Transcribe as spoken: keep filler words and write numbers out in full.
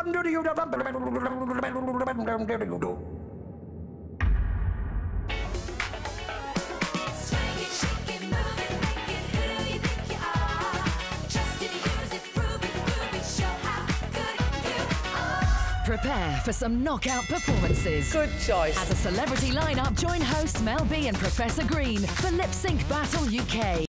Prepare for some knockout performances. Good choice. As a celebrity lineup, join hosts Mel B and Professor Green for Lip Sync Battle U K.